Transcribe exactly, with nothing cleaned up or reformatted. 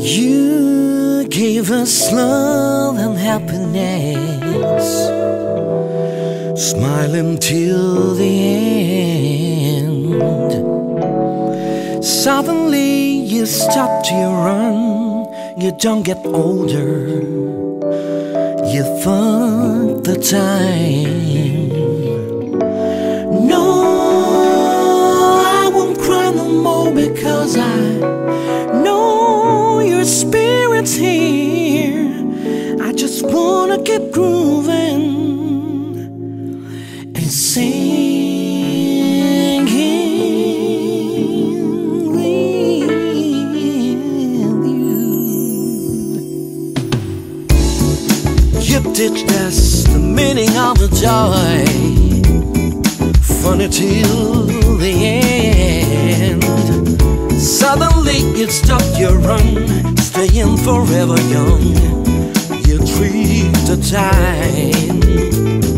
You gave us love and happiness, smiling till the end. Suddenly you stopped your run. You don't get older, you thought the time. No, I won't cry no more, because I know your spirit's here. I just wanna keep grooving and singing with you. You teach us the meaning of the joy, funny till the end. Suddenly you stopped your run, staying forever young. You treat the time.